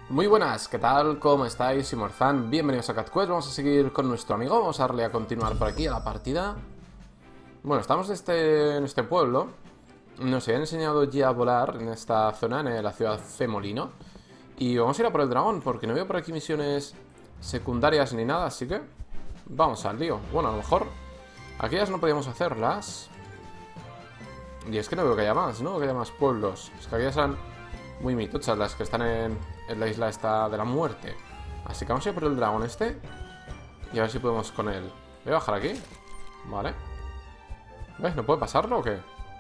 Muy buenas, ¿qué tal? ¿Cómo estáis? Soy Morzan, bienvenidos a Cat Quest. Vamos a seguir con nuestro amigo, vamos a darle a continuar por aquí a la partida. Bueno, estamos en este pueblo. Nos han enseñado ya a volar en esta zona, en la ciudad Femolino. Y vamos a ir a por el dragón, porque no veo por aquí misiones secundarias ni nada, así que vamos al lío. Bueno, a lo mejor aquellas no podíamos hacerlas. Y es que no veo que haya más, ¿no? Que haya más pueblos. Es que aquellas eran muy mitochas las que están en la isla esta de la muerte. Así que vamos a ir por el dragón este y a ver si podemos con él. Voy a bajar aquí. Vale. ¿Ves? ¿No puede pasarlo o qué?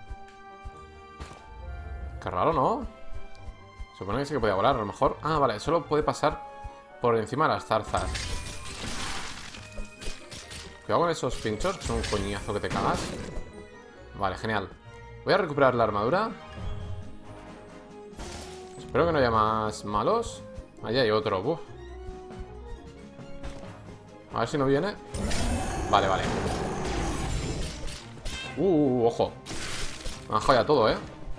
Qué raro, ¿no? Supone que sí que podía volar, a lo mejor. Ah, vale, solo puede pasar por encima de las zarzas. Cuidado con esos pinchos, que son un coñazo que te cagas. Vale, genial. Voy a recuperar la armadura. Espero que no haya más malos. Allí hay otro, uf. A ver si no viene. Vale, vale. Ojo. Me han joya todo,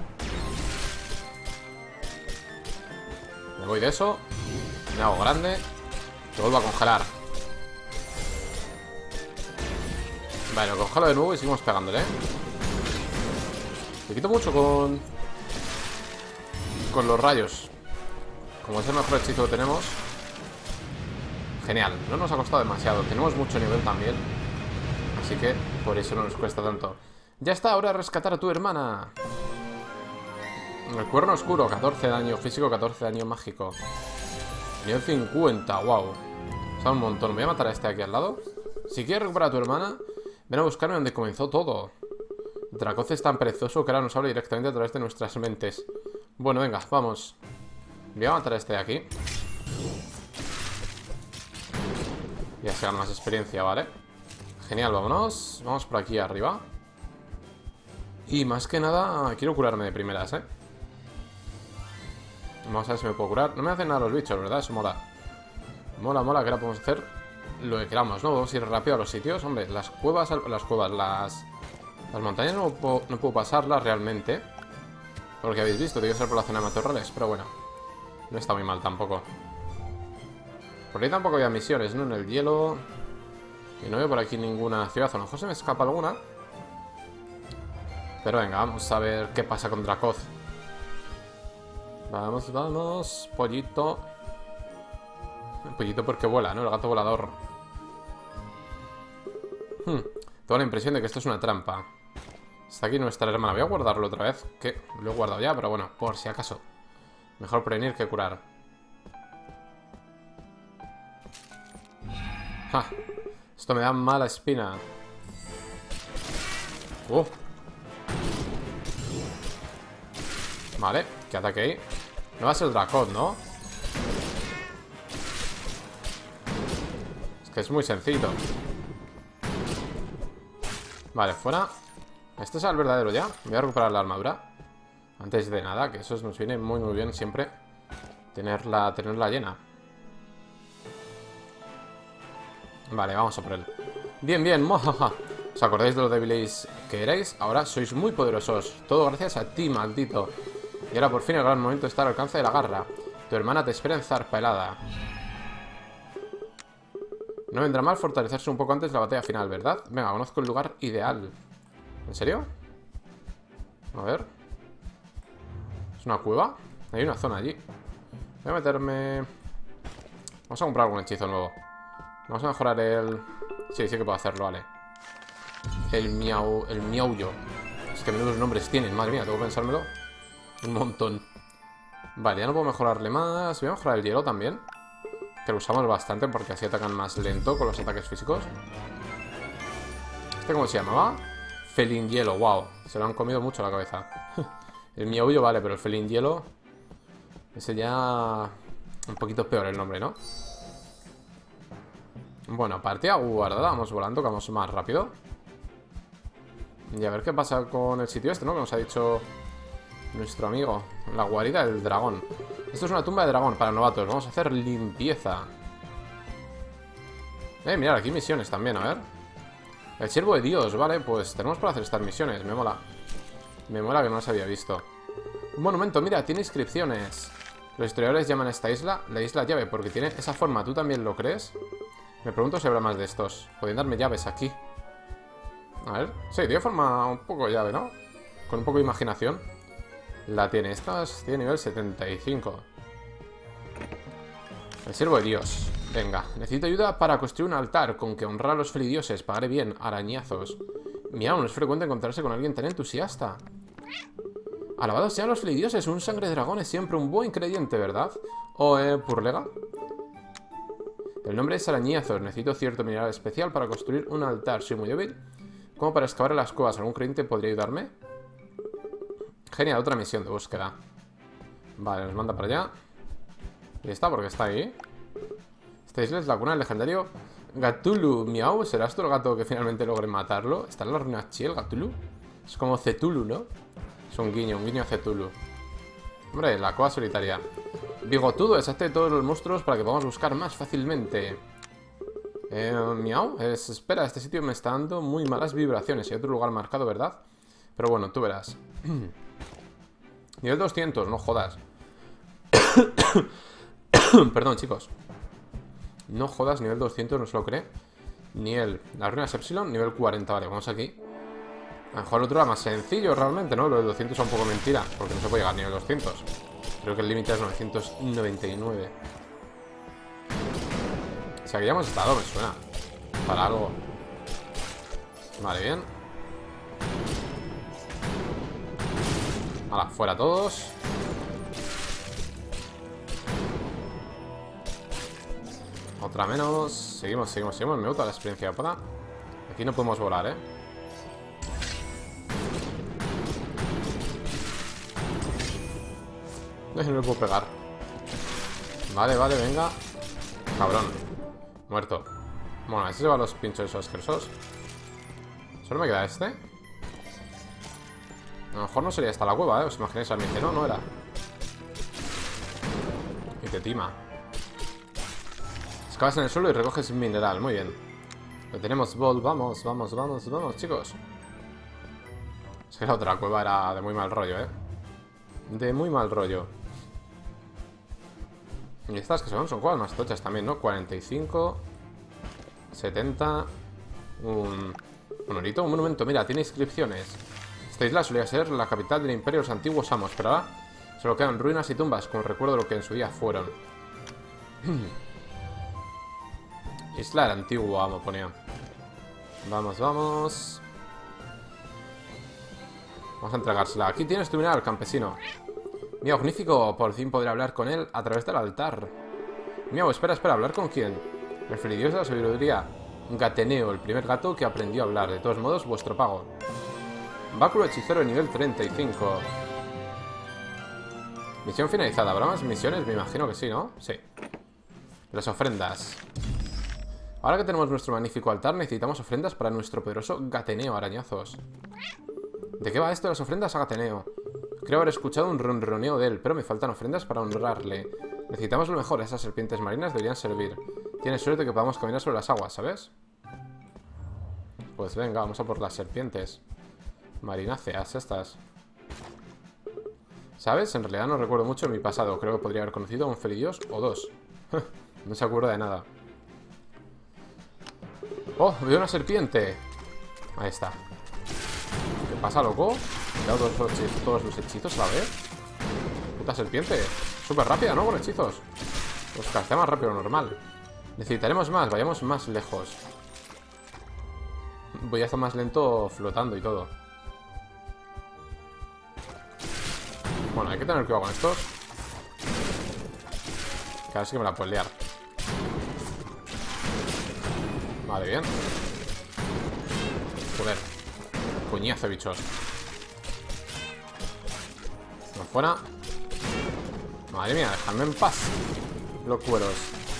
Me voy de eso. Me hago grande. Te vuelvo a congelar. Vale, lo congelo de nuevo y seguimos pegándole, Me quito mucho con los rayos. Como es el mejor hechizo que tenemos. Genial, no nos ha costado demasiado. Tenemos mucho nivel también, así que por eso no nos cuesta tanto. Ya está, ahora rescatar a tu hermana. El cuerno oscuro, 14 de daño físico, 14 de daño mágico. Nivel 50, wow. O sea, un montón. Voy a matar a este aquí al lado. Si quieres recuperar a tu hermana, ven a buscarme donde comenzó todo. Dracoth es tan perezoso que ahora nos habla directamente a través de nuestras mentes. Bueno, venga, vamos. Voy a matar a este de aquí. Y así gana más experiencia, ¿vale? Genial, vámonos. Vamos por aquí arriba. Y más que nada, quiero curarme de primeras, Vamos a ver si me puedo curar. No me hacen nada los bichos, ¿verdad? Eso mola. Mola, mola, que ahora podemos hacer lo que queramos, ¿no? Vamos a ir rápido a los sitios. Hombre, las montañas no puedo pasarlas realmente. Porque habéis visto, tiene que ser por la zona de matorrales. Pero bueno, no está muy mal tampoco. Por ahí tampoco había misiones, ¿no? En el hielo. Y no veo por aquí ninguna ciudad. A lo mejor se me escapa alguna. Pero venga, vamos a ver qué pasa con Dracoth. Vamos, vamos. Pollito. El pollito porque vuela, ¿no? El gato volador. Tengo la impresión de que esto es una trampa. Está aquí nuestra hermana. Voy a guardarlo otra vez. Que lo he guardado ya, pero bueno, por si acaso. Mejor prevenir que curar. ¡Ja! Esto me da mala espina. Vale, que ataque ahí. No va a ser el Dracoth, ¿no? Es que es muy sencillo. Vale, fuera. Este es el verdadero ya. Voy a recuperar la armadura antes de nada, que eso nos viene muy muy bien siempre. Tenerla llena. Vale, vamos a por él. Bien, bien, mojaja. ¿Os acordáis de lo débiles que erais? Ahora sois muy poderosos. Todo gracias a ti, maldito. Y ahora por fin el gran momento está al alcance de la garra. Tu hermana te espera en Zarpa Helada. No vendrá mal fortalecerse un poco antes de la batalla final, ¿verdad? Venga, conozco el lugar ideal. ¿En serio? A ver. ¿Es una cueva? Hay una zona allí. Voy a meterme... Vamos a comprar algún hechizo nuevo. Vamos a mejorar el... Sí, sí que puedo hacerlo, vale. El miaullo. Es que menudos nombres tienen, madre mía, tengo que pensármelo un montón. Vale, ya no puedo mejorarle más. Voy a mejorar el hielo también, que lo usamos bastante porque así atacan más lento con los ataques físicos. ¿Este cómo se llamaba? Felin hielo, wow. Se lo han comido mucho la cabeza. El miaullo vale, pero el felin hielo, ese ya... un poquito peor el nombre, ¿no? Bueno, partida guardada. Vamos volando, que vamos más rápido. Y a ver qué pasa con el sitio este, ¿no? Que nos ha dicho nuestro amigo. La guarida del dragón. Esto es una tumba de dragón para novatos. Vamos a hacer limpieza. Mirad, aquí misiones también, a ver. El siervo de Dios, vale. Pues tenemos para hacer estas misiones, me mola. Me mola que no las había visto. Un monumento, mira, tiene inscripciones. Los historiadores llaman a esta isla la isla llave porque tiene esa forma. ¿Tú también lo crees? Me pregunto si habrá más de estos. Podrían darme llaves aquí. A ver. Sí, tiene forma un poco llave, ¿no? Con un poco de imaginación. La tiene. Esta tiene nivel 75. El siervo de Dios. Venga. Necesito ayuda para construir un altar con que honrar a los felidioses. Pagaré bien. Arañazos. Miau, no es frecuente encontrarse con alguien tan entusiasta. Alabados sean los felidioses. Un sangre de dragón es siempre un buen ingrediente, ¿verdad? ¿O purlega? El nombre es arañazos. Necesito cierto mineral especial para construir un altar. Soy muy débil. ¿Cómo para excavar en las cuevas? ¿Algún creyente podría ayudarme? Genial, otra misión de búsqueda. Vale, nos manda para allá. Y está, porque está ahí. Esta isla es la cuna del legendario Gatulu. Miau, ¿serás tú el gato que finalmente logre matarlo? ¿Está en la ruina Chiel, Gatulu? Es como Cthulhu, ¿no? Es un guiño a Cthulhu. Hombre, la cueva solitaria. Bigotudo, deshazte de todos los monstruos para que podamos buscar más fácilmente. Miau, espera, este sitio me está dando muy malas vibraciones. Hay otro lugar marcado, ¿verdad? Pero bueno, tú verás. Nivel 200, no jodas. Perdón, chicos. No jodas, nivel 200, no se lo cree. Nivel, las ruinas Epsilon, nivel 40. Vale, vamos aquí. A lo mejor el otro era más sencillo realmente, ¿no? Lo de 200 es un poco mentira, porque no se puede llegar a nivel 200. Creo que el límite es 999. O sea que ya hemos estado, me suena. Para algo. Vale, bien. Hala, fuera todos. Otra menos. Seguimos. Me gusta la experiencia para. Aquí no podemos volar, ¿eh? No me puedo pegar. Vale, venga. Cabrón. Muerto. Bueno, ese se va a los pinchos esos asquerosos. Solo me queda este. A lo mejor no sería esta la cueva, ¿eh? ¿Os imagináis al mente? No era. Y te tima. Excavas en el suelo y recoges mineral. Muy bien. Lo tenemos, Bol. Vamos, chicos. Es que la otra cueva era de muy mal rollo, ¿eh? De muy mal rollo. Y estas que son cuevas más tochas también, ¿no? 45, 70, un horito, un monumento. Mira, tiene inscripciones. Esta isla solía ser la capital del imperio de los antiguos amos, pero ahora solo quedan ruinas y tumbas, como recuerdo de lo que en su día fueron. Isla del antiguo amo, ponía. Vamos. Vamos a entregársela. Aquí tienes tu mineral, campesino. Miau, magnífico, por fin podré hablar con él a través del altar. Miau, espera, ¿hablar con quién? El felidios de la sabiduría. Gateneo, el primer gato que aprendió a hablar. De todos modos, vuestro pago. Báculo hechicero de nivel 35. Misión finalizada. ¿Habrá más misiones? Me imagino que sí, ¿no? Sí. Las ofrendas. Ahora que tenemos nuestro magnífico altar, necesitamos ofrendas para nuestro poderoso Gateneo, arañazos. ¿De qué va esto de las ofrendas a Gateneo? Creo haber escuchado un ronroneo de él, pero me faltan ofrendas para honrarle. Necesitamos lo mejor. Esas serpientes marinas deberían servir. Tienes suerte que podamos caminar sobre las aguas, ¿sabes? Pues venga, vamos a por las serpientes marináceas estas. ¿Sabes? En realidad no recuerdo mucho de mi pasado. Creo que podría haber conocido a un felidios o dos. No se acuerda de nada. ¡Oh! Veo una serpiente. Ahí está. ¿Qué pasa, loco? Me he dado todos los hechizos a la vez. Puta serpiente. Súper rápida, ¿no? Con hechizos. Pues castea más rápido de lo normal. Necesitaremos más. Vayamos más lejos. Voy a estar más lento flotando y todo. Bueno, hay que tener cuidado con estos. Que ahora sí que me la puedo liar. Vale, bien. Joder. Coñazo, bichos. Vamos fuera. Madre mía, dejadme en paz. Los cueros.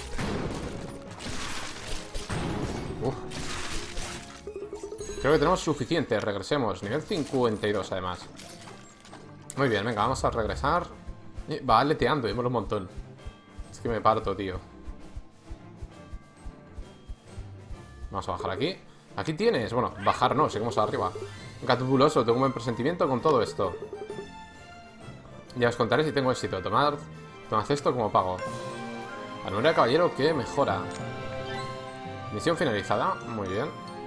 Creo que tenemos suficiente. Regresemos. Nivel 52, además. Muy bien, venga, vamos a regresar. Va aleteando, y mola un montón. Es que me parto, tío. Vamos a bajar aquí. Aquí tienes. Bueno, bajar no, seguimos arriba. Gatubuloso, tengo un buen presentimiento con todo esto. Ya os contaré si tengo éxito. Tomad Toma esto como pago. Armadura de caballero que mejora. Misión finalizada. Muy bien.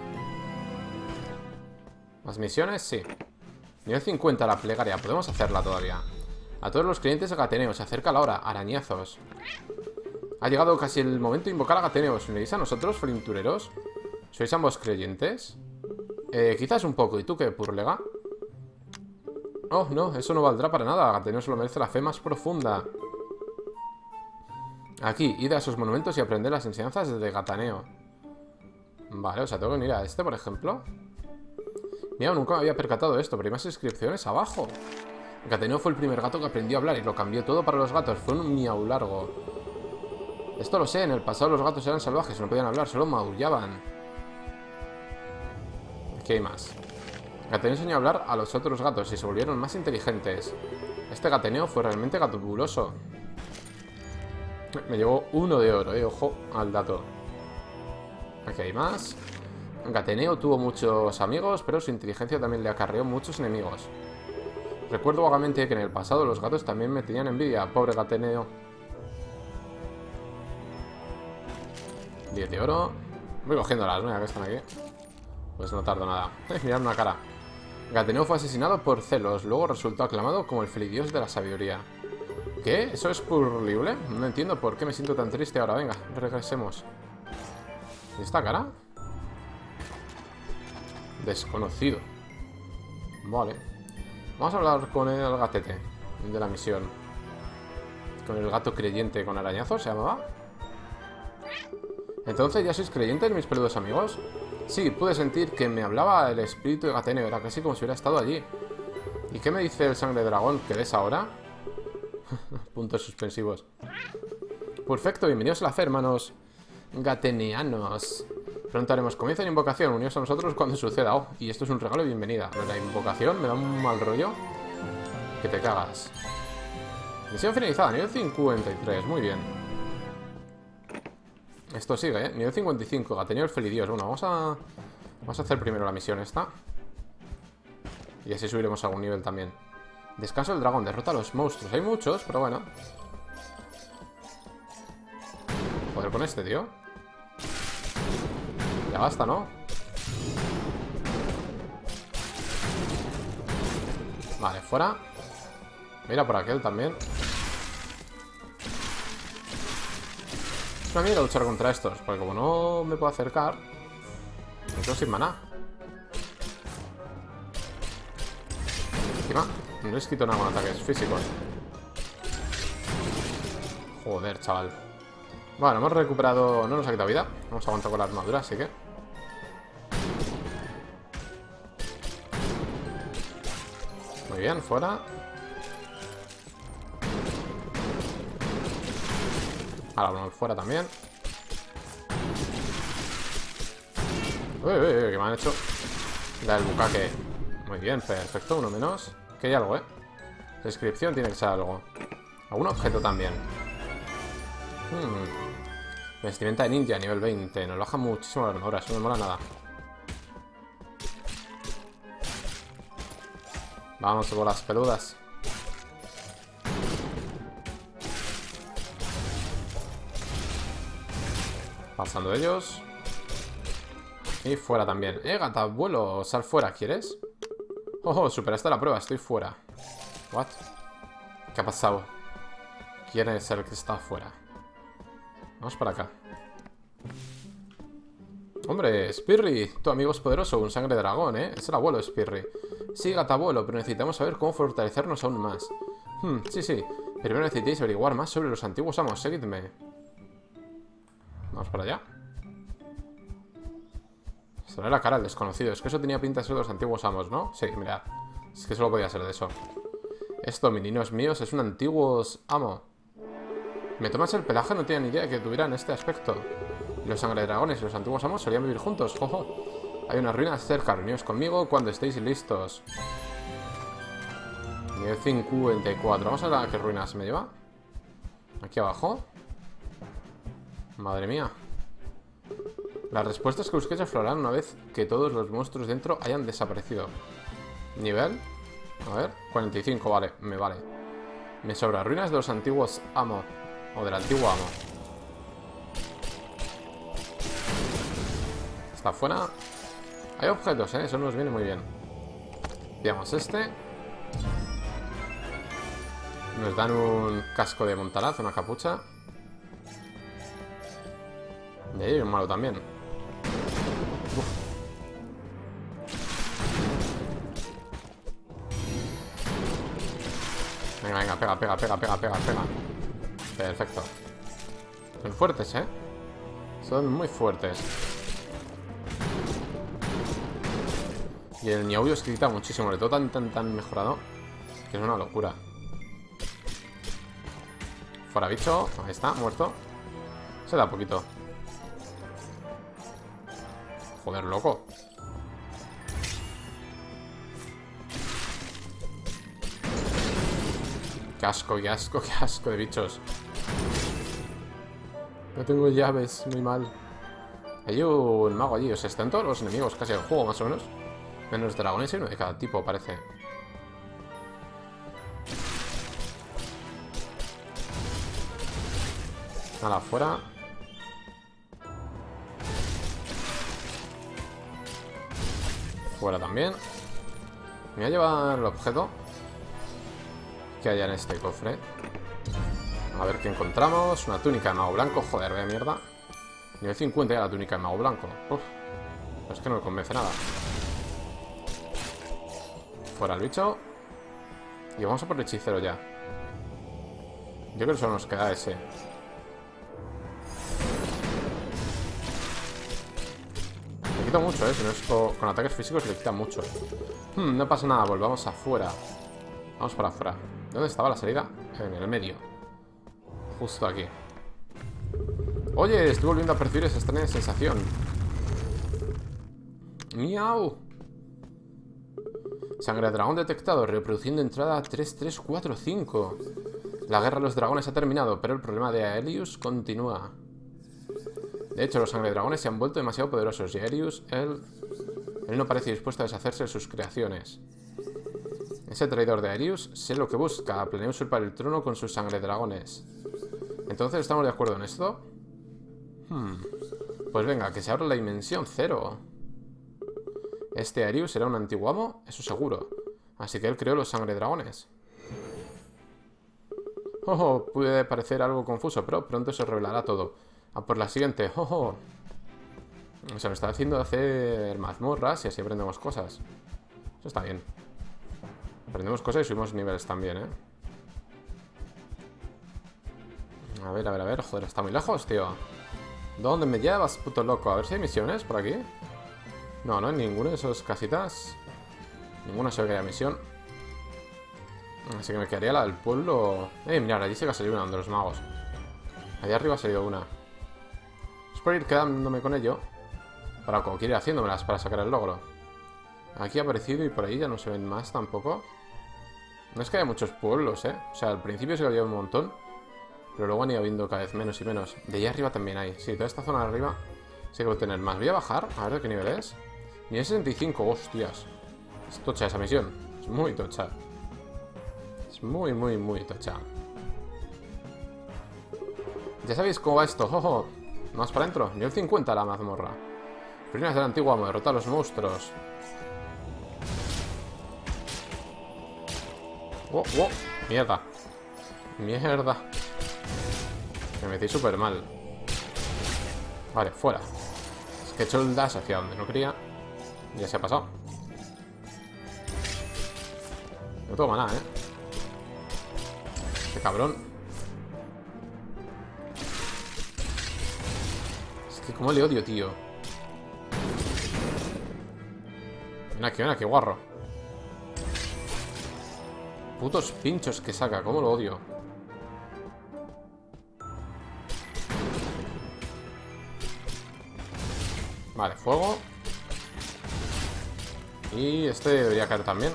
¿Más misiones? Sí. Nivel 50 la plegaria. Podemos hacerla todavía. A todos los clientes de Gateneo. Se acerca la hora. Arañazos. Ha llegado casi el momento de invocar a Gateneo. ¿Os unirís a nosotros, flintureros? ¿Sois ambos creyentes? Quizás un poco. ¿Y tú qué, Purlega? Oh, no. Eso no valdrá para nada. Gateneo solo merece la fe más profunda. Aquí. Id a esos monumentos y aprended las enseñanzas de Gateneo. Vale, o sea, tengo que unir a este, por ejemplo. Mira, nunca me había percatado de esto, pero hay más inscripciones abajo. Gateneo fue el primer gato que aprendió a hablar y lo cambió todo para los gatos. Fue un miau largo. Esto lo sé, en el pasado los gatos eran salvajes, no podían hablar, solo maullaban. ¿Qué hay más? Gateneo enseñó a hablar a los otros gatos y se volvieron más inteligentes. Este Gateneo fue realmente gatubuloso. Me llevó 1 de oro, ojo al dato. Aquí hay más. Gateneo tuvo muchos amigos, pero su inteligencia también le acarreó muchos enemigos. Recuerdo vagamente que en el pasado los gatos también me tenían envidia. Pobre Gateneo. 10 de oro. Voy cogiéndolas, mira que están aquí. Pues no tardo nada. Mirad una cara. Gateneo fue asesinado por celos. Luego resultó aclamado como el felidios de la sabiduría. ¿Qué? ¿Eso es posible? No entiendo por qué me siento tan triste ahora. Venga, regresemos. ¿Y esta cara? Desconocido. Vale. Vamos a hablar con el gatete de la misión. Con el gato creyente con arañazos, ¿se llamaba? Entonces, ¿ya sois creyentes, mis peludos amigos? Sí, pude sentir que me hablaba el espíritu de Gateneo. Era casi como si hubiera estado allí. ¿Y qué me dice el sangre de dragón? ¿Qué ves ahora? Puntos suspensivos. Perfecto, bienvenidos a la fe, hermanos gateneanos. Pronto haremos comienzo en invocación. Unidos a nosotros cuando suceda. Oh, y esto es un regalo de bienvenida. La invocación me da un mal rollo que te cagas. Misión finalizada, nivel 53. Muy bien. Esto sigue, ¿eh? Nivel 55. Gateneo el felidios. Bueno, vamos a hacer primero la misión esta. Y así subiremos a algún nivel también. Descanso del dragón. Derrota a los monstruos. Hay muchos, pero bueno. Joder con este, tío. Ya basta, ¿no? Vale, fuera. Mira por aquel también. Es una mierda luchar contra estos, porque como no me puedo acercar, me quedo sin maná. Encima, no les quito nada con ataques físicos. Joder, chaval. Bueno, hemos recuperado... No nos ha quitado vida. Vamos a aguantar con la armadura, así que... Muy bien, fuera. Ahora vamos fuera también. Uy, que me han hecho la del bucaque. Muy bien, perfecto, uno menos. Que hay algo, Descripción tiene que ser algo. Algún objeto también. Vestimenta de ninja, nivel 20. Nos baja muchísimo la armadura, eso no me mola nada. Vamos por las peludas. Pasando ellos. Y fuera también. Gata, vuelo, sal fuera, ¿quieres? Oh, superaste la prueba, estoy fuera. What? ¿Qué ha pasado? ¿Quién es el que está fuera? Vamos para acá. Hombre, Spirri, tu amigo es poderoso, un sangre de dragón, Es el abuelo Spirri. Sí, gata abuelo, pero necesitamos saber cómo fortalecernos aún más. Sí. Primero necesitáis averiguar más sobre los antiguos amos. Seguidme. Vamos para allá. Se le ve la cara al desconocido. Es que eso tenía pinta de ser de los antiguos amos, ¿no? Sí, mirad. Es que solo podía ser de eso. Esto, meninos míos, es un antiguo amo. Me tomas el pelaje, no tenía ni idea de que tuvieran este aspecto. Y los sangredragones y los antiguos amos solían vivir juntos, jojo. Hay unas ruinas cerca, reuníos conmigo cuando estéis listos. Nivel 54. Vamos a ver a qué ruinas me lleva. Aquí abajo. Madre mía. Las respuestas que busquéis aflorarán una vez que todos los monstruos dentro hayan desaparecido. Nivel. A ver, 45, vale, me vale. Me sobra ruinas de los antiguos amos. O del antiguo amo. Está fuera. Hay objetos, eso nos viene muy bien. Pillamos este. Nos dan un casco de montaraz, una capucha. Y ahí hay un malo también. Uf. Venga, venga, pega, pega, pega, pega, pega, pega. Perfecto. Son fuertes, ¿eh? Son muy fuertes. Y el Niaoyo es que quita muchísimo. Le todo tan mejorado que es una locura. Fuera bicho. Ahí está, muerto. Se da poquito. Joder, loco. Qué asco, qué asco, qué asco de bichos. No tengo llaves, muy mal. Hay un mago allí. O sea, están todos los enemigos casi del juego, más o menos. Menos dragones y uno de cada tipo, parece. Nada, fuera. Fuera también. Me voy a llevar el objeto que haya en este cofre. A ver qué encontramos. Una túnica de mago blanco. Joder, vaya mierda. Nivel 50 ya la túnica de mago blanco. Uf. Es que no me convence nada. Fuera el bicho. Y vamos a por el hechicero ya. Yo creo que solo nos queda ese. Le quita mucho, si no es con ataques físicos le quita mucho. No pasa nada, volvamos afuera. Vamos para afuera. ¿Dónde estaba la salida? En el medio. Justo aquí. Oye, estoy volviendo a percibir esa extraña sensación. ¡Miau! Sangre de dragón detectado, reproduciendo entrada 3345. La guerra de los dragones ha terminado, pero el problema de Aelius continúa. De hecho, los sangre de dragones se han vuelto demasiado poderosos y Aelius, él no parece dispuesto a deshacerse de sus creaciones. Ese traidor de Aelius sé lo que busca, planea usurpar el trono con sus sangre de dragones. Entonces, ¿estamos de acuerdo en esto? Pues venga, que se abra la dimensión 0. Este Aelius será un antiguo amo, eso seguro. Así que él creó los sangre dragones. Oh, puede parecer algo confuso, pero pronto se revelará todo. A por la siguiente. Oh. Se me está haciendo hacer mazmorras y así aprendemos cosas. Eso está bien. Aprendemos cosas y subimos niveles también, ¿eh? A ver, a ver, a ver. Joder, está muy lejos, tío. ¿Dónde me llevas, puto loco? A ver si hay misiones por aquí. No, no hay ninguna de esas casitas. Ninguna se ve que haya misión. Así que me quedaría la del pueblo. Mirad, allí sí que ha salido una de los magos. Allá arriba ha salido una. Es por ir quedándome con ello. Para como quiero ir haciéndomelas para sacar el logro. Aquí ha aparecido y por ahí ya no se ven más tampoco. No es que haya muchos pueblos, ¿eh? O sea, al principio sí que había un montón. Pero luego han ido viendo cada vez menos y menos. De allá arriba también hay. Sí, toda esta zona de arriba sí que voy a tener más. Voy a bajar, a ver de qué nivel es. Nivel 65, hostias. Es tocha esa misión. Es muy tocha. Es muy, muy, muy tocha. Ya sabéis cómo va esto. ¡Jojo! Más para adentro. Nivel 50 la mazmorra. Primeras del antiguo amo. Derrotar a los monstruos. ¡Oh, oh! ¡Mierda! ¡Mierda! Me metí súper mal. Vale, fuera. Es que he hecho el dash hacia donde no quería. Ya se ha pasado. No tengo maná, ¿eh? Este cabrón. Es que como le odio, tío. Ven aquí, guarro. Putos pinchos que saca, cómo lo odio. Vale, fuego. Y este debería caer también.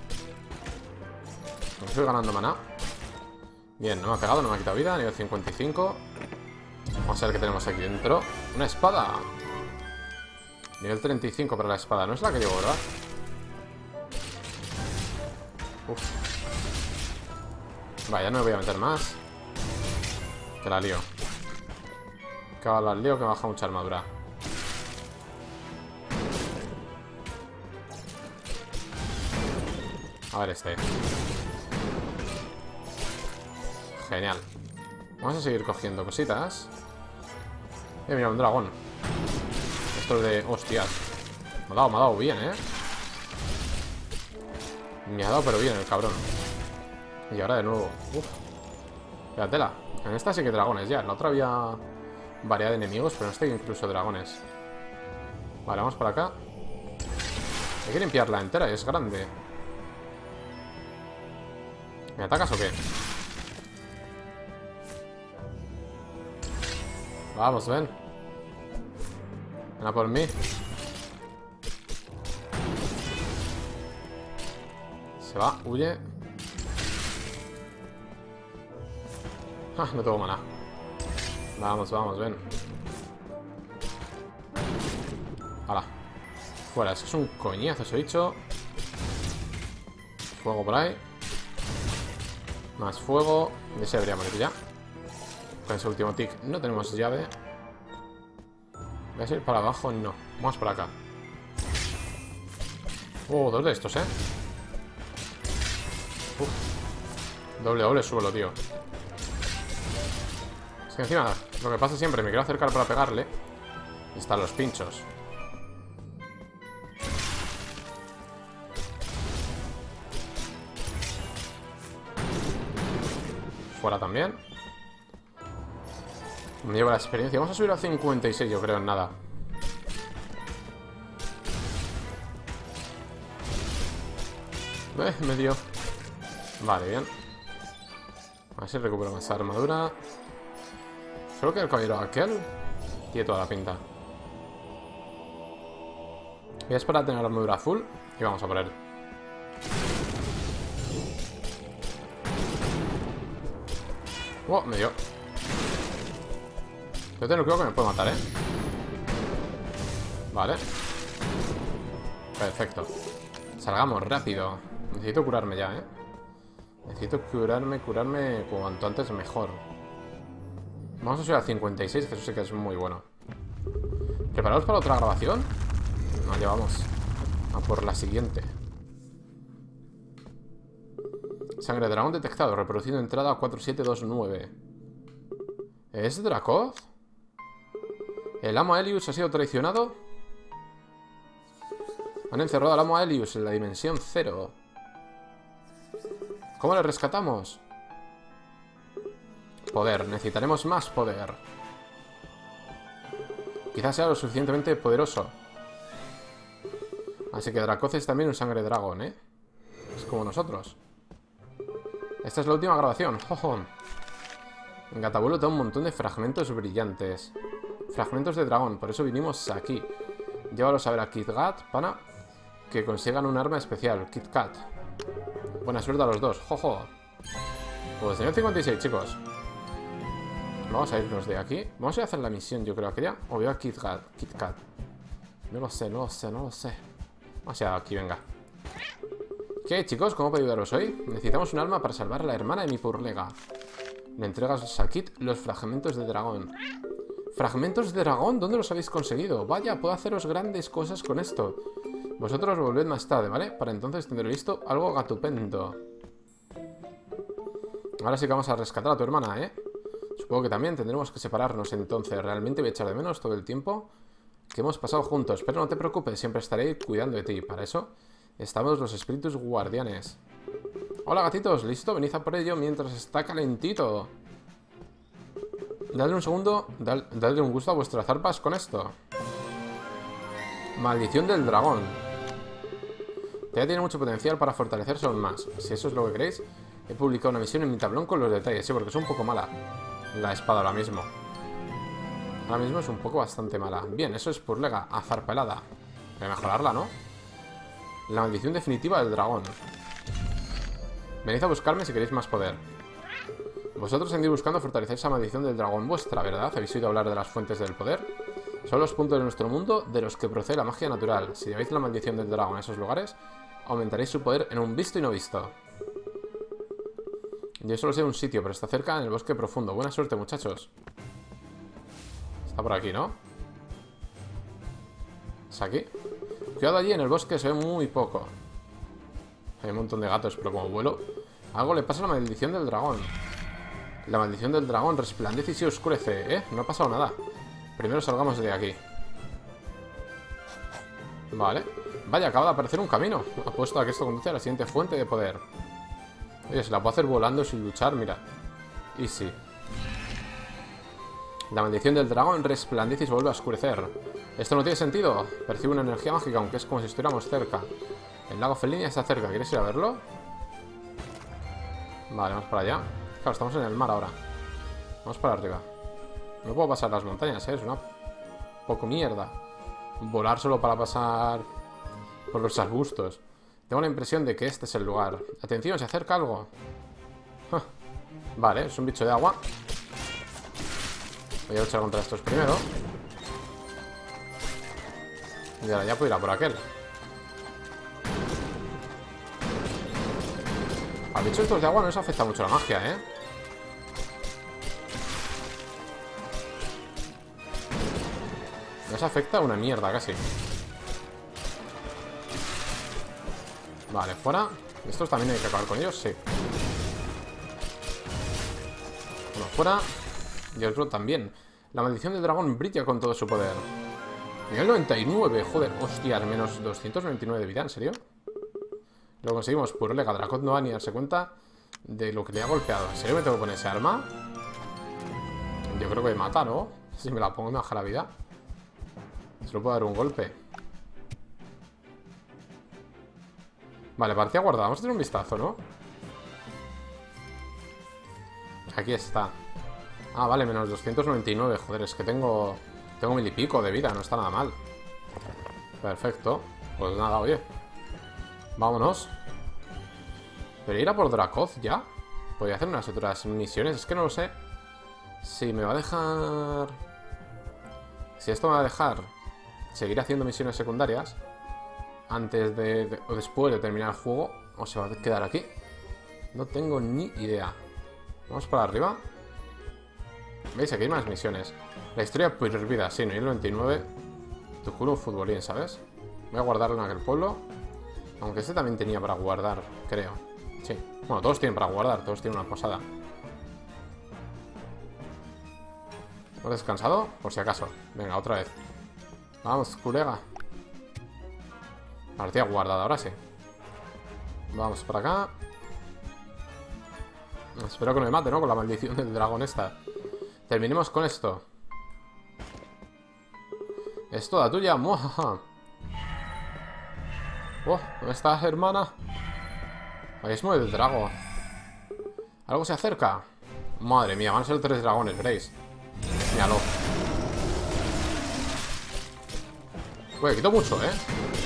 Estoy ganando maná. Bien, no me ha pegado, no me ha quitado vida. Nivel 55. Vamos a ver qué tenemos aquí dentro. Una espada. Nivel 35 para la espada. No es la que llevo, ¿verdad? Uf. Vaya, no me voy a meter más. Que la lío. Que la lío, que me baja mucha armadura. A ver este. Genial. Vamos a seguir cogiendo cositas. Mira, un dragón. Esto es de... Hostias. Me ha dado bien, Me ha dado pero bien el cabrón. Y ahora de nuevo. Uf. Fíjatela. En esta sí que dragones ya. En la otra había variedad de enemigos, pero en esta hay incluso dragones. Vale, vamos por acá. Hay que limpiarla entera, es grande. ¿Me atacas o qué? Vamos, ven. Ven a por mí. Se va, huye. Ah, no tengo maná. Vamos, vamos, ven. Hala. Fuera, es que es un coñazo ese bicho. Fuego por ahí. Más fuego. Ya se debería morir ya. Con ese último tick no tenemos llave. ¿Voy a ir para abajo? No. Vamos por acá. Oh, dos de estos, Doble suelo, tío. Es que encima, lo que pasa siempre, me quiero acercar para pegarle. Y están los pinchos. Fuera también. Me lleva la experiencia. Vamos a subir a 56, yo creo, en nada. Me dio. Vale, bien. A ver si recupero más armadura. Solo que el caballero aquel tiene toda la pinta. Voy a esperar a tener la armadura full y vamos a por él. Oh, me dio. Yo tengo cuidado que me puede matar, Vale. Perfecto. Salgamos rápido. Necesito curarme ya, Necesito curarme cuanto antes mejor. Vamos a subir a 56, que eso sí que es muy bueno. ¿Preparados para otra grabación? Vale, vamos a por la siguiente. Sangre de dragón detectado. Reproduciendo entrada 4729. ¿Es Dracoth? ¿El amo Aelius ha sido traicionado? Han encerrado al amo Aelius en la dimensión 0. ¿Cómo le rescatamos? Poder. Necesitaremos más poder. Quizás sea lo suficientemente poderoso. Así que Dracoth es también un sangre dragón, Es como nosotros. Esta es la última grabación. ¡Jojo! Gatabulo da un montón de fragmentos brillantes. Fragmentos de dragón, por eso vinimos aquí. Llévalos a ver a Kit Kat, pana. Que consigan un arma especial. Kit Kat. Buena suerte a los dos. ¡Jojo! Pues señor 56, chicos. Vamos a irnos de aquí. Vamos a ir a hacer la misión, yo creo, aquella. O veo a Kit Kat. No lo sé. Vamos a ir aquí, venga. ¿Qué, chicos? ¿Cómo puedo ayudaros hoy? Necesitamos un arma para salvar a la hermana de mi purlega. Le entregas a Kit los fragmentos de dragón. ¿Fragmentos de dragón? ¿Dónde los habéis conseguido? Vaya, puedo haceros grandes cosas con esto. Vosotros volved más tarde, ¿vale? Para entonces tendré listo algo gatupendo. Ahora sí que vamos a rescatar a tu hermana, Supongo que también tendremos que separarnos entonces. Realmente voy a echar de menos todo el tiempo que hemos pasado juntos. Pero no te preocupes, siempre estaré cuidando de ti. Para eso estamos los espíritus guardianes. Hola, gatitos, ¿listo? Venid a por ello mientras está calentito. Dadle un segundo, dadle un gusto a vuestras zarpas con esto. Maldición del dragón. Todavía tiene mucho potencial para fortalecerse aún más. Si eso es lo que queréis, he publicado una misión en mi tablón con los detalles. Sí, porque es un poco mala la espada ahora mismo. Ahora mismo es un poco bastante mala. Bien, eso es purlega, azarpelada. Voy a mejorarla, ¿no? La maldición definitiva del dragón. Venid a buscarme si queréis más poder. Vosotros andéis buscando fortalecer esa maldición del dragón vuestra, ¿verdad? ¿Habéis oído hablar de las fuentes del poder? Son los puntos de nuestro mundo de los que procede la magia natural. Si lleváis la maldición del dragón a esos lugares, aumentaréis su poder en un visto y no visto. Yo solo sé de un sitio, pero está cerca en el bosque profundo. Buena suerte, muchachos. Está por aquí, ¿no? ¿Es aquí? Cuidado, allí en el bosque se ve muy poco. Hay un montón de gatos, pero como vuelo... Algo le pasa a la maldición del dragón. La maldición del dragón resplandece y se oscurece, ¿eh? No ha pasado nada. Primero salgamos de aquí. Vale. Vaya, acaba de aparecer un camino. Apuesto a que esto conduce a la siguiente fuente de poder. Oye, se la puedo hacer volando sin luchar, mira. Easy. La maldición del dragón resplandece y se vuelve a oscurecer. Esto no tiene sentido. Percibe una energía mágica, aunque es como si estuviéramos cerca. El lago Felinia está cerca. ¿Quieres ir a verlo? Vale, vamos para allá. Claro, estamos en el mar ahora. Vamos para arriba. No puedo pasar las montañas, ¿eh? Es una poco mierda. Volar solo para pasar por los arbustos. Tengo la impresión de que este es el lugar. Atención, se acerca algo. Vale, es un bicho de agua. Voy a luchar contra estos primero. Y ahora ya puedo ir a por aquel. Al bicho estos de agua no les afecta mucho la magia, ¿eh? No les afecta una mierda casi. Vale, fuera. Estos también hay que acabar con ellos, sí. Uno fuera. Y otro también. La maldición del dragón brilla con todo su poder. Nivel 99, joder. Hostia, menos 229 de vida, ¿en serio? Lo conseguimos. Purlega. Dracoth no va ni a darse cuenta de lo que le ha golpeado. ¿En serio me tengo que poner ese arma? Yo creo que me mata, ¿no? Si me la pongo me baja la vida. Solo puedo dar un golpe. Vale, partida guardada. Vamos a tener un vistazo, ¿no? Aquí está. Ah, vale, menos 299. Joder, es que tengo 1000 y pico de vida. No está nada mal. Perfecto. Pues nada, oye. Vámonos. ¿Pero ir a por Dracoth ya? Podría hacer unas otras misiones. Es que no lo sé. Si me va a dejar... Si esto me va a dejar seguir haciendo misiones secundarias antes de o después de terminar el juego, o se va a quedar aquí. No tengo ni idea. Vamos para arriba. ¿Veis? Aquí hay más misiones. La historia prohibida, sí, nivel 99. Tu culo un futbolín, ¿sabes? Voy a guardarlo en aquel pueblo. Aunque este también tenía para guardar, creo. Sí. Bueno, todos tienen para guardar, todos tienen una posada. ¿Has descansado? Por si acaso. Venga, otra vez. Vamos, colega. Partida guardada, ahora sí. Vamos para acá. Espero que no me mate, ¿no? Con la maldición del dragón esta. Terminemos con esto. Es toda tuya. ¡Muajaja! Oh, ¿dónde estás, hermana? Ahí es muy del drago. ¿Algo se acerca? Madre mía, van a ser 3 dragones, veréis. Míralo. Pues quito mucho, ¿eh?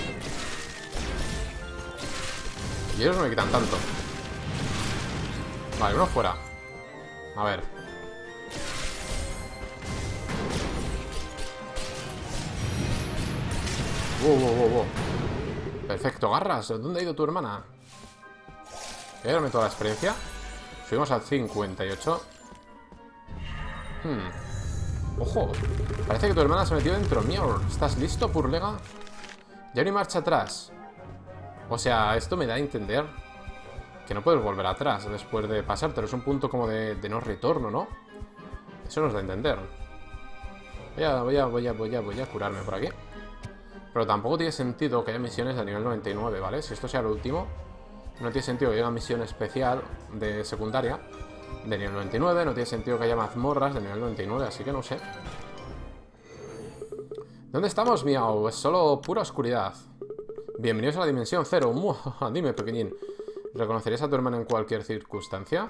Y ellos no me quitan tanto. Vale, uno fuera. A ver. Wow. Perfecto, garras. ¿Dónde ha ido tu hermana? Voy a darme toda la experiencia. Subimos al 58. Ojo. Parece que tu hermana se metió dentro mío. ¿Estás listo, Purlega? Ya no hay marcha atrás. O sea, esto me da a entender que no puedes volver atrás después de pasártelo. Es un punto como de no retorno, ¿no? Eso nos da a entender. Voy a curarme por aquí. Pero tampoco tiene sentido que haya misiones de nivel 99, ¿vale? Si esto sea lo último, no tiene sentido que haya una misión especial de secundaria de nivel 99. No tiene sentido que haya mazmorras de nivel 99, así que no sé. ¿Dónde estamos, miau? Es solo pura oscuridad. Bienvenidos a la dimensión 0. Dime, pequeñín. ¿Reconocerías a tu hermana en cualquier circunstancia?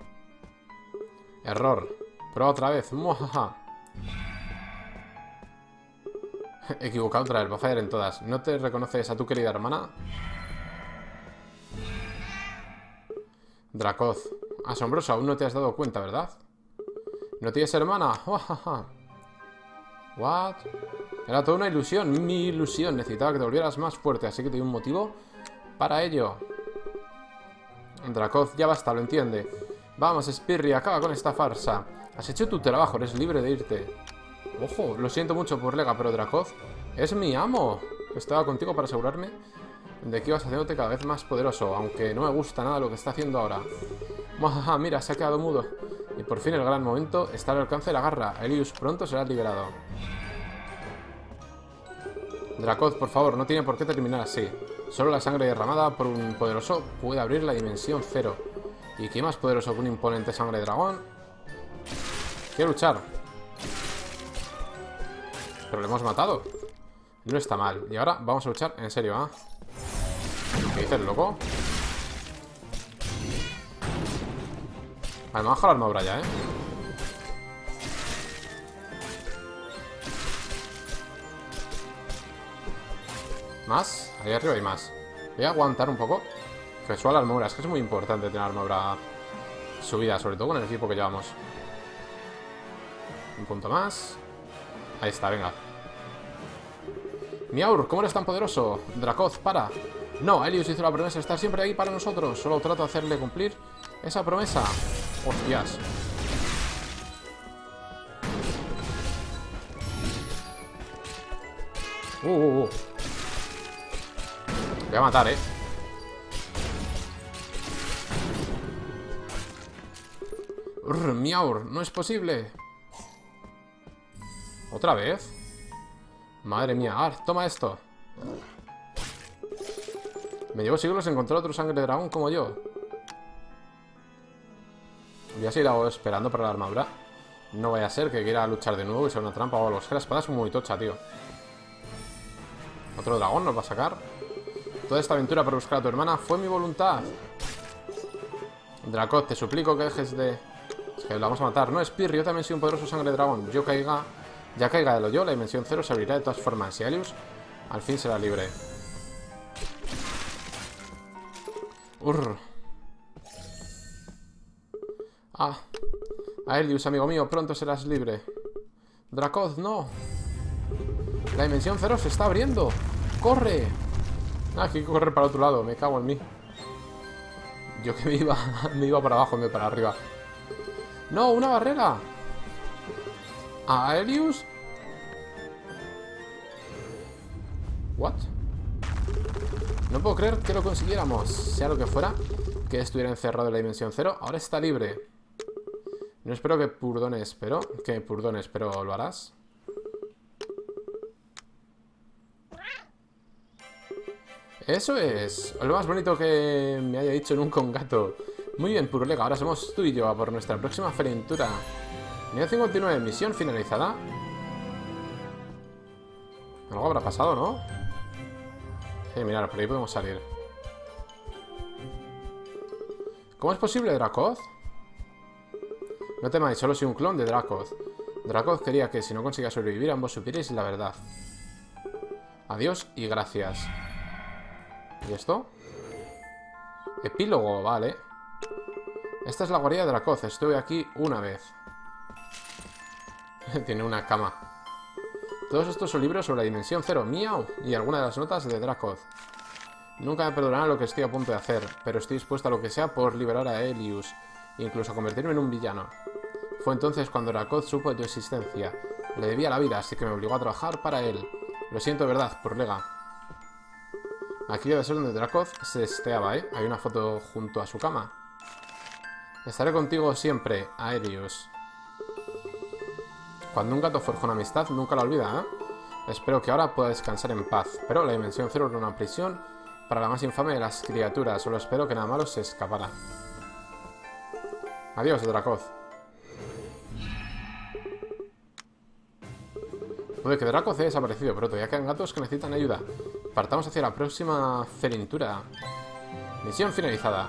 Error. Prueba otra vez. Equivocado otra vez. Va a fallar en todas. ¿No te reconoces a tu querida hermana? Dracoth. Asombroso. Aún no te has dado cuenta, ¿verdad? ¿No tienes hermana? What? Era toda una ilusión. Mi ilusión. Necesitaba que te volvieras más fuerte. Así que te di un motivo para ello. Dracoth, ya basta, lo entiende. Vamos, Spirri, acaba con esta farsa. Has hecho tu trabajo, eres libre de irte. Ojo, lo siento mucho por Lega, pero Dracoth es mi amo. Estaba contigo para asegurarme de que ibas haciéndote cada vez más poderoso, aunque no me gusta nada lo que está haciendo ahora. Majaja, mira, se ha quedado mudo. Y por fin el gran momento está al alcance de la garra. Elius pronto será liberado. Dracoth, por favor, no tiene por qué terminar así. Solo la sangre derramada por un poderoso puede abrir la dimensión 0. ¿Y qué más poderoso que un imponente sangre de dragón? Quiero luchar. Pero lo hemos matado. No está mal. Y ahora vamos a luchar en serio, ¿ah? ¿Qué dices, loco? Vale, me bajo la armadura ya, ¿eh? ¿Más? Ahí arriba hay más. Voy a aguantar un poco. Que suba la armadura. Es que es muy importante tener armadura subida, sobre todo con el equipo que llevamos. Un punto más. Ahí está, venga. Miaur, ¿cómo eres tan poderoso? Dracoth, para. No, Elius hizo la promesa de estar siempre ahí para nosotros. Solo trato de hacerle cumplir esa promesa. Hostias. Voy a matar, Miaur, no es posible. ¿Otra vez? Madre mía, toma esto. Me llevo siglos encontrar otro sangre de dragón como yo. Voy a seguir esperando para la armadura. No vaya a ser que quiera luchar de nuevo y sea una trampa o algo. Es que la espada es muy tocha, tío. Otro dragón nos va a sacar. Toda esta aventura para buscar a tu hermana fue mi voluntad. Dracoth, te suplico que dejes de... Es que la vamos a matar. No, Spirri, yo también soy un poderoso sangre de dragón. Ya caiga de lo yo, la dimensión 0 se abrirá de todas formas. Y Elius al fin será libre. Elius, amigo mío, pronto serás libre. Dracoth, no. La dimensión 0 se está abriendo. ¡Corre! Hay que correr para el otro lado, me cago en mí. Yo que me iba para abajo, me para arriba. ¡No, una barrera! ¿A Elius? ¿What? No puedo creer que lo consiguiéramos. Sea lo que fuera, que estuviera encerrado en la dimensión 0, ahora está libre. No espero que perdones, pero ¿lo harás? Eso es lo más bonito que me haya dicho nunca un gato. Muy bien, Purlega, ahora somos tú y yo a por nuestra próxima aventura. Nivel 59, misión finalizada. Algo habrá pasado, ¿no? Mirad, por ahí podemos salir. ¿Cómo es posible, Dracoth? No temáis, solo soy un clon de Dracoth. Dracoth quería que si no conseguía sobrevivir ambos supierais la verdad. Adiós y gracias. ¿Y esto? Epílogo, vale. Esta es la guarida de Dracoth. Estuve aquí una vez. Tiene una cama. Todos estos son libros sobre la dimensión 0, miau, y algunas de las notas de Dracoth. Nunca me perdonará lo que estoy a punto de hacer, pero estoy dispuesto a lo que sea por liberar a Elius, incluso a convertirme en un villano. Fue entonces cuando Dracoth supo de tu existencia. Le debía la vida, así que me obligó a trabajar para él. Lo siento de verdad, Purlega. Aquí debe ser donde Dracoth se esteaba, ¿eh? Hay una foto junto a su cama. Estaré contigo siempre, Aelius. Cuando un gato forja una amistad, nunca la olvida, ¿eh? Espero que ahora pueda descansar en paz. Pero la dimensión 0 era una prisión para la más infame de las criaturas. Solo espero que nada malo se escapara. Adiós, Dracoth. Puede que Dracoth haya desaparecido, pero todavía quedan gatos que necesitan ayuda. Partamos hacia la próxima aventura. Misión finalizada.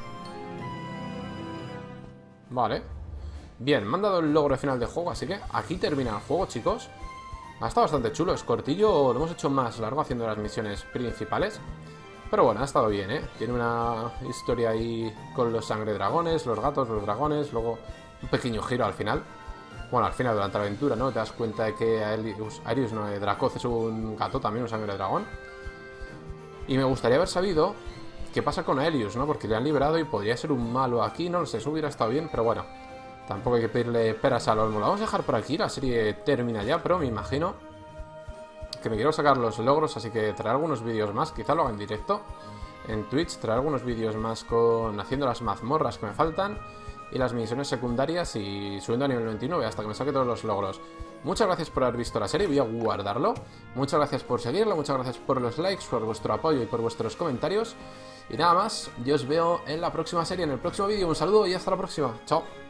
Vale. Bien, me han dado el logro final del juego, así que aquí termina el juego, chicos. Ha estado bastante chulo, es cortillo, lo hemos hecho más largo haciendo las misiones principales. Pero bueno, ha estado bien, ¿eh? Tiene una historia ahí con los sangre dragones, los gatos, los dragones, luego un pequeño giro al final. Bueno, al final, durante la aventura, ¿no? Te das cuenta de que Aelius no, Dracoth es un gato también, un sangre dragón. Y me gustaría haber sabido qué pasa con Aelius, ¿no? Porque le han liberado y podría ser un malo aquí, no lo sé, eso hubiera estado bien, pero bueno. Tampoco hay que pedirle peras al olmo. Lo vamos a dejar por aquí, la serie termina ya, pero me imagino que me quiero sacar los logros, así que traeré algunos vídeos más, quizá lo haga en directo en Twitch, traeré algunos vídeos más con haciendo las mazmorras que me faltan y las misiones secundarias y subiendo a nivel 99 hasta que me saque todos los logros. Muchas gracias por haber visto la serie, voy a guardarlo. Muchas gracias por seguirlo, muchas gracias por los likes, por vuestro apoyo y por vuestros comentarios. Y nada más, yo os veo en la próxima serie, en el próximo vídeo. Un saludo y hasta la próxima. Chao.